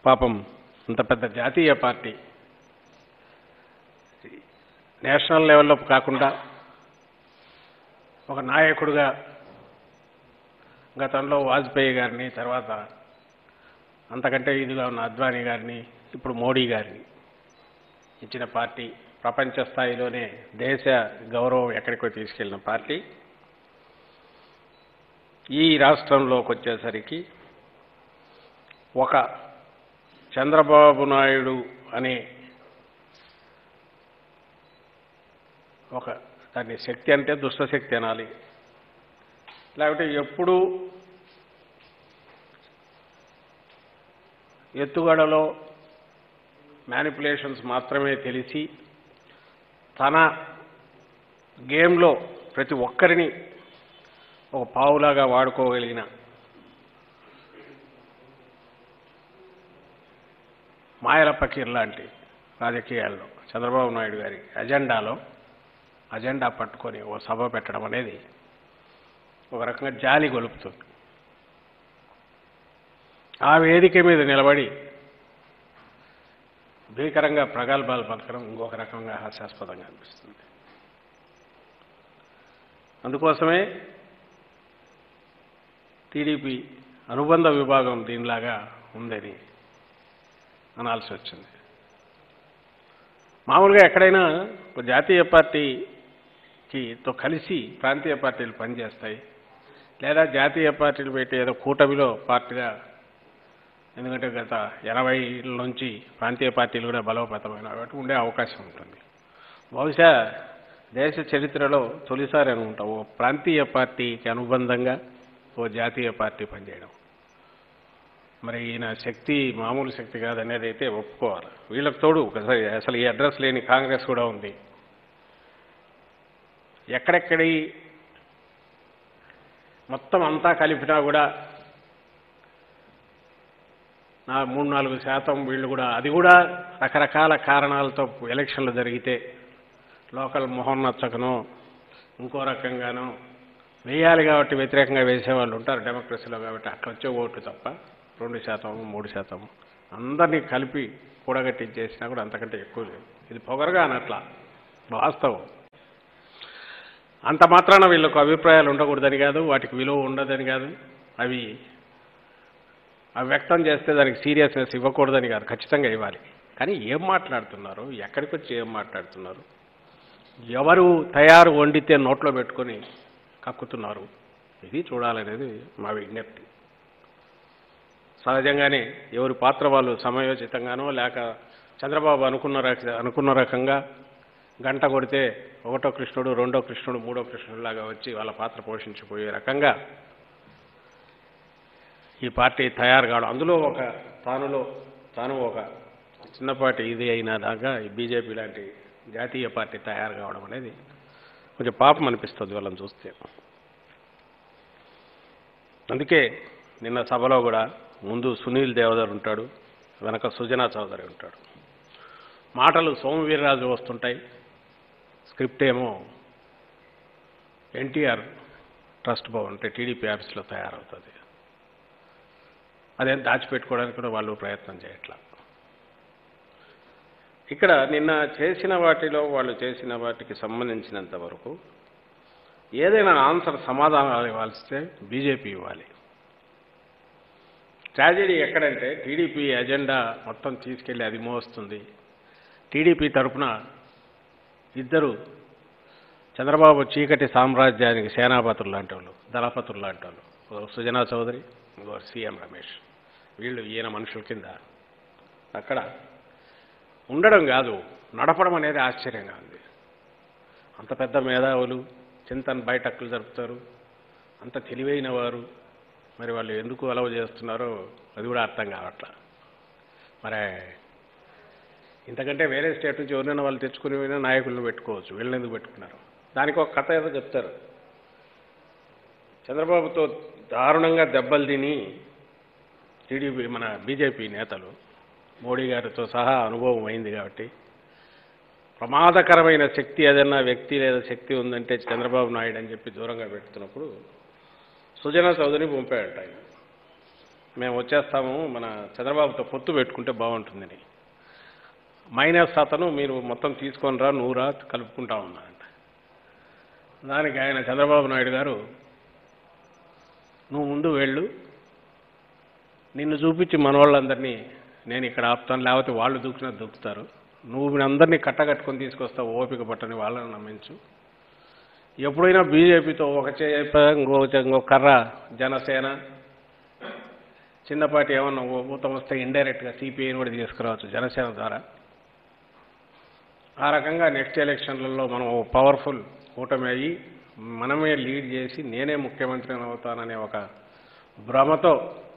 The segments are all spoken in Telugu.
పాపం అంత పెద్ద జాతీయ పార్టీ నేషనల్ లెవెల్లో కాకుండా ఒక నాయకుడిగా గతంలో వాజ్పేయి గారిని, తర్వాత అంతకంటే ఇదిగా ఉన్న అద్వానీ గారిని, ఇప్పుడు మోడీ గారిని ఇచ్చిన పార్టీ, ప్రపంచ స్థాయిలోనే దేశ గౌరవం ఎక్కడికో తీసుకెళ్లిన పార్టీ ఈ రాష్ట్రంలోకి వచ్చేసరికి ఒక చంద్రబాబు నాయుడు అనే ఒక దాన్ని శక్తి అంటే దుష్టశక్తి అనాలి, లేకపోతే ఎప్పుడూ ఎత్తుగడలో మ్యానిపులేషన్స్ మాత్రమే తెలిసి తన గేమ్లో ప్రతి ఒక్కరిని ఒక పావులాగా వాడుకోగలిగిన మాయల పకీర్ లాంటి రాజకీయాల్లో చంద్రబాబు నాయుడు గారి అజెండా పట్టుకొని ఓ సభ పెట్టడం అనేది ఒక రకంగా జాలి గొలుపుతుంది. ఆ వేదిక మీద నిలబడి భీకరంగా ప్రగల్భాలు పలకడం ఇంకొక రకంగా హాస్యాస్పదంగా అనిపిస్తుంది. అందుకోసమే టీడీపీ అనుబంధ విభాగం దీనిలాగా ఉందని అనాల్సి వచ్చింది. మామూలుగా ఎక్కడైనా జాతీయ పార్టీతో కలిసి ప్రాంతీయ పార్టీలు పనిచేస్తాయి, లేదా జాతీయ పార్టీలు పెట్టి ఏదో కూటమిలో పార్టీగా, ఎందుకంటే గత 80 నుంచి ప్రాంతీయ పార్టీలు కూడా బలోపేతమైన కాబట్టి ఉండే అవకాశం ఉంటుంది. బహుశా దేశ చరిత్రలో తొలిసారి అనుకుంటా ఓ ప్రాంతీయ పార్టీకి అనుబంధంగా ఓ జాతీయ పార్టీ పనిచేయడం. మరి ఈయన శక్తి మామూలు శక్తి కాదనేది అయితే ఒప్పుకోవాలి. వీళ్ళకి తోడు ఒకసారి అసలు ఈ అడ్రస్ లేని కాంగ్రెస్ కూడా ఉంది. ఎక్కడెక్కడి మొత్తం అంతా కలిపినా కూడా 3-4% వీళ్ళు కూడా, అది కూడా రకరకాల కారణాలతో ఎలక్షన్లు జరిగితే లోకల్ మొహం నచ్చకనో ఇంకో రకంగానో వేయాలి కాబట్టి వ్యతిరేకంగా వేసేవాళ్ళు ఉంటారు డెమోక్రసీలో. కాబట్టి అక్కడ వచ్చే ఓట్లు తప్ప 2%, 3% అందరినీ కలిపి కూడగట్టించేసినా కూడా అంతకంటే ఎక్కువ లేదు. ఇది పొగరగా అనట్లా, వాస్తవం. అంత మాత్రాన వీళ్ళకు అభిప్రాయాలు ఉండకూడదని కాదు, వాటికి విలువ ఉండదని కాదు, అవి వ్యక్తం చేస్తే దానికి సీరియస్నెస్ ఇవ్వకూడదని కాదు, ఖచ్చితంగా ఇవ్వాలి. కానీ ఏం మాట్లాడుతున్నారు, ఎక్కడికి వచ్చి ఏం మాట్లాడుతున్నారు, ఎవరు తయారు వండితే నోట్లో పెట్టుకొని కక్కుతున్నారు, ఇది చూడాలనేది మా విజ్ఞప్తి. సహజంగానే ఎవరి పాత్ర వాళ్ళు సమయోచితంగానో లేక చంద్రబాబు అనుకున్న రకంగా గంట కొడితే ఒకటో కృష్ణుడు, రెండో కృష్ణుడు, మూడో కృష్ణుడు లాగా వచ్చి వాళ్ళ పాత్ర పోషించిపోయే రకంగా ఈ పార్టీ తయారు కావడం, అందులో తాను ఒక చిన్నపాటి ఇది అయిన దాకా ఈ బీజేపీ లాంటి జాతీయ పార్టీ తయారు కావడం అనేది కొంచెం పాపం అనిపిస్తుంది వాళ్ళని చూస్తే. అందుకే నిన్న సభలో కూడా ముందు సునీల్ దేవధర్ ఉంటాడు, వెనక సుజనా చౌదరి ఉంటాడు. మాటలు సోమవీర్రాజు వస్తుంటాయి, స్క్రిప్ట్ ఏమో ఎన్టీఆర్ ట్రస్ట్ భవన్ అంటే టీడీపీ ఆఫీస్లో తయారవుతుంది. అదేం దాచిపెట్టుకోవడానికి కూడా వాళ్ళు ప్రయత్నం చేయట్లా. ఇక్కడ నిన్న చేసిన వాటిలో వాళ్ళు చేసిన వాటికి సంబంధించినంత వరకు ఏదైనా సమాధానాలు ఇవ్వాల్స్తే బీజేపీ ఇవ్వాలి. ట్రాజెడీ ఎక్కడంటే టీడీపీ ఎజెండా మొత్తం తీసుకెళ్లి అది మోస్తుంది. టీడీపీ తరఫున ఇద్దరు చంద్రబాబు చీకటి సామ్రాజ్యానికి సేనాపతులు లాంటి వాళ్ళు, దళపతులు లాంటి వాళ్ళు, సుజనా చౌదరి, ఇంకో సీఎం రమేష్, వీళ్ళు ఈయన మనుషుల కింద అక్కడ ఉండడం కాదు, నడపడం అనేది ఆశ్చర్యంగా ఉంది. అంత పెద్ద మేధావులు చింతన్ బయటక్కులు జరుపుతారు, అంత తెలివైన వారు, మరి వాళ్ళు ఎందుకు అలవ చేస్తున్నారో అది కూడా అర్థం కావట్లా. మరి ఇంతకంటే వేరే స్టేట్ నుంచి ఎవరైనా వాళ్ళు తెచ్చుకుని నాయకులను పెట్టుకోవచ్చు, వీళ్ళని ఎందుకు పెట్టుకున్నారు? దానికి ఒక కథ ఏదో చెప్తారు. చంద్రబాబుతో దారుణంగా దెబ్బలు తిని టీడీపీ మన బీజేపీ నేతలు మోడీ గారితో సహా అనుభవం అయింది కాబట్టి ప్రమాదకరమైన శక్తి ఏదైనా వ్యక్తి లేదా శక్తి ఉందంటే చంద్రబాబు నాయుడు అని చెప్పి దూరంగా పెడుతున్నప్పుడు సుజనా చౌదరిని పంపాడట ఆయన. మేము వచ్చేస్తాము, మన చంద్రబాబుతో పొత్తు పెట్టుకుంటే బాగుంటుందని. మైనస్ అతను మీరు మొత్తం తీసుకొని రా, నువ్వు రా, కలుపుకుంటా ఉన్నారంట. దానికి ఆయన చంద్రబాబు నాయుడు గారు, నువ్వు ముందు వెళ్ళు, నిన్ను చూపించి మన వాళ్ళందరినీ నేను ఇక్కడ ఆపుతాను, లేకపోతే వాళ్ళు దూకినా దూకుతారు, నువ్వు అందరినీ కట్టగట్టుకొని తీసుకొస్తావు, ఓపిక పట్టని వాళ్ళని నమ్మించు. ఎప్పుడైనా బీజేపీతో ఒక చేప ఇంకో కర్ర జనసేన చిన్నపాటి ఏమన్నా ఊతం వస్తే ఇండైరెక్ట్గా సిపిఐని కూడా తీసుకురావచ్చు జనసేన ద్వారా. ఆ రకంగా నెక్స్ట్ ఎలక్షన్లలో మనం పవర్ఫుల్ కూటమి అయ్యి మనమే లీడ్ చేసి నేనే ముఖ్యమంత్రిని అవుతాననే ఒక భ్రమతో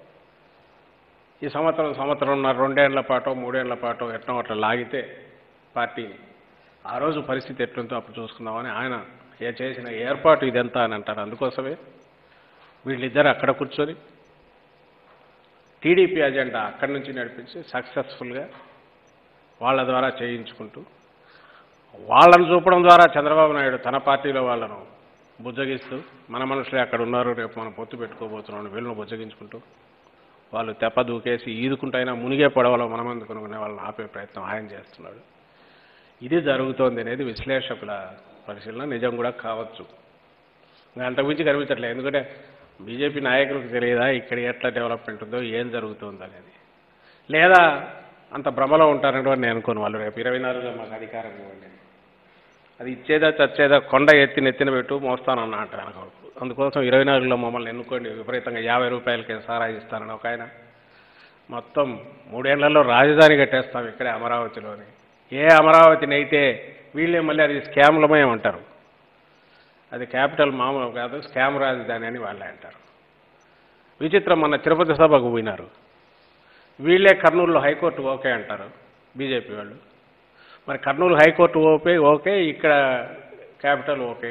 ఈ సంవత్సరంన్నర 2 ఏళ్ల పాటో 3 ఏళ్ల పాటో ఎట్నో అట్లా లాగితే పార్టీని ఆ రోజు పరిస్థితి ఎట్లుందో అప్పుడు చూసుకుందామని ఆయన చేసిన ఏర్పాటు ఇదంతా అని అంటారు. అందుకోసమే వీళ్ళిద్దరు అక్కడ కూర్చొని టీడీపీ అజెండా అక్కడి నుంచి నడిపించి సక్సెస్ఫుల్గా వాళ్ళ ద్వారా చేయించుకుంటూ వాళ్ళను చూపడం ద్వారా చంద్రబాబు నాయుడు తన పార్టీలో వాళ్ళను బుజ్జగిస్తూ మన మనుషులే అక్కడ ఉన్నారు, రేపు మనం పొత్తు పెట్టుకోబోతున్నాం వీళ్ళను బుజ్జగించుకుంటూ వాళ్ళు తెప్ప దూకేసి ఈదుకుంటైనా మునిగే పడవలో మనమందుకు అనుకునే వాళ్ళని ఆపే ప్రయత్నం ఆయన చేస్తున్నాడు. ఇది జరుగుతోంది అనేది విశ్లేషకుల పరిశీలన. నిజం కూడా కావచ్చు, అంతకుమించి కనిపించట్లేదు. ఎందుకంటే బీజేపీ నాయకులకు తెలియదా ఇక్కడ ఎట్లా డెవలప్మెంట్ ఉందో, ఏం జరుగుతుందో అనేది, లేదా అంత భ్రమలో ఉంటారని నేను అనుకోను. వాళ్ళు రేపు 24లో మాకు అధికారం ఇవ్వండి, అది ఇచ్చేదా చచ్చేదా కొండ నెత్తిన పెట్టు మోస్తానన్నా అంటారు. అందుకోసం 24లో మమ్మల్ని ఎన్నుకోండి, విపరీతంగా 50 రూపాయలకి సారా ఇస్తానని ఒక ఆయన, మొత్తం 3 ఏళ్లలో రాజధాని కట్టేస్తాం ఇక్కడే అమరావతిలోని. ఏ అమరావతిని అయితే వీళ్ళే మళ్ళీ అది స్కామ్లమయం అంటారు, అది క్యాపిటల్ మామూలు కాదు, స్కామ్ రాజధాని అని వాళ్ళే అంటారు. విచిత్రం, మన తిరుపతి సభకు పోయినారు, వీళ్ళే కర్నూలులో హైకోర్టు ఓకే అంటారు బీజేపీ వాళ్ళు. మరి కర్నూలు హైకోర్టు ఓకే, ఇక్కడ క్యాపిటల్ ఓకే,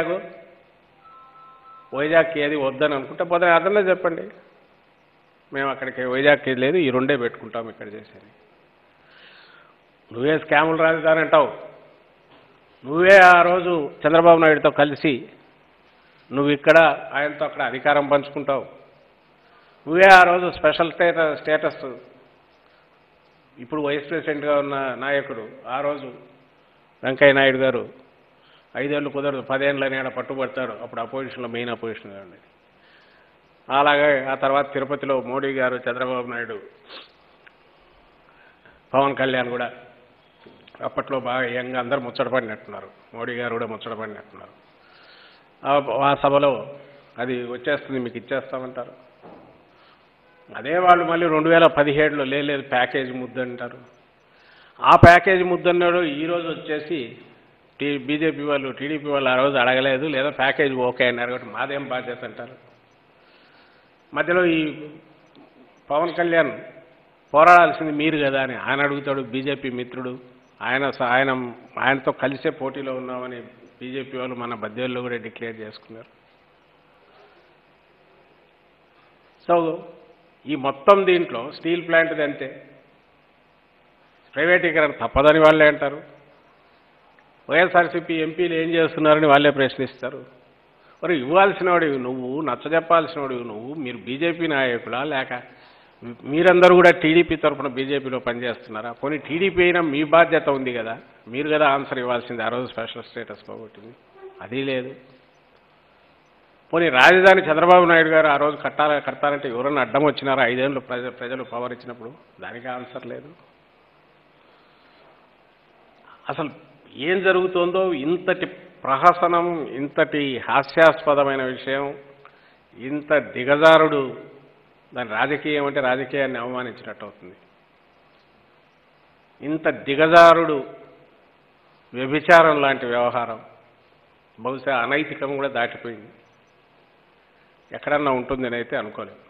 వైజాగ్కి ఏది వద్దని అనుకుంటే పోతే అదన్నా చెప్పండి, మేము అక్కడికి వైజాగ్కి లేదు, ఈ 2 పెట్టుకుంటాం ఇక్కడ చేసేది. నువ్వే స్కాములు రాజధాని అంటావు, నువ్వే ఆ రోజు చంద్రబాబు నాయుడుతో కలిసి నువ్వు ఇక్కడ ఆయనతో అక్కడ అధికారం పంచుకుంటావు, నువ్వే ఆ రోజు స్పెషల్ స్టేటస్ ఇప్పుడు వైస్ ప్రెసిడెంట్గా ఉన్న నాయకుడు ఆ రోజు వెంకయ్య నాయుడు గారు 5 ఏళ్ళు కుదరదు 10 ఏళ్ళని ఆడ పట్టుబడతాడు, అప్పుడు అపోజిషన్లో మెయిన్ అపోజిషన్గా ఉండేది. అలాగే ఆ తర్వాత తిరుపతిలో మోడీ గారు, చంద్రబాబు నాయుడు, పవన్ కళ్యాణ్ కూడా అప్పట్లో బాగా యంగా అందరూ ముచ్చటపడినట్టున్నారు, మోడీ గారు కూడా ముచ్చటపడినట్టున్నారు. ఆ సభలో అది వచ్చేస్తుంది మీకు ఇచ్చేస్తామంటారు. అదే వాళ్ళు మళ్ళీ 2017లో లేదు ప్యాకేజీ ముద్దంటారు. ఆ ప్యాకేజీ ముద్దన్నాడు ఈరోజు వచ్చేసి బీజేపీ వాళ్ళు టీడీపీ వాళ్ళు ఆ రోజు అడగలేదు, లేదా ప్యాకేజీ ఓకే అన్నారు కాబట్టి మాదేం బాధ్యత అంటారు. మధ్యలో ఈ పవన్ కళ్యాణ్ పోరాడాల్సింది మీరు కదా అని ఆయన అడుగుతాడు. బీజేపీ మిత్రుడు ఆయనతో కలిసే పోటీలో ఉన్నామని బీజేపీ వాళ్ళు మన బద్వేల్లో కూడా డిక్లేర్ చేసుకున్నారు. సో ఈ మొత్తం దీంట్లో స్టీల్ ప్లాంట్ది అంతే, ప్రైవేటీకరణ తప్పదని వాళ్ళే అంటారు. వైఎస్ఆర్సీపీ ఎంపీలు ఏం చేస్తున్నారని వాళ్ళే ప్రశ్నిస్తారు. మరి ఇవ్వాల్సిన వాడివి నువ్వు, నచ్చజెప్పాల్సిన వాడివి నువ్వు, మీరు బీజేపీ నాయకులా లేక మీరందరూ కూడా టీడీపీ తరఫున బీజేపీలో పనిచేస్తున్నారా? పోనీ టీడీపీ అయినా మీ బాధ్యత ఉంది కదా, మీరు కదా ఆన్సర్ ఇవ్వాల్సింది. ఆ రోజు స్పెషల్ స్టేటస్ పోగొట్టింది, అది లేదు. పోనీ రాజధాని చంద్రబాబు నాయుడు గారు ఆ రోజు కట్టాలంటే ఎవరన్నా అడ్డం వచ్చినారా? 5 ఏళ్ళు ప్రజలు పవర్ ఇచ్చినప్పుడు దానికి ఆన్సర్ లేదు. అసలు ఏం జరుగుతోందో, ఇంతటి ప్రహసనం, ఇంతటి హాస్యాస్పదమైన విషయం, ఇంత దిగజారుడు, దాని రాజకీయం అంటే రాజకీయాన్ని అవమానించినట్టు అవుతుంది. ఇంత దిగజారుడు వ్యభిచారం లాంటి వ్యవహారం బహుశా అనైతికం కూడా దాటిపోయింది, ఎక్కడన్నా ఉంటుందని అయితే అనుకోలేదు.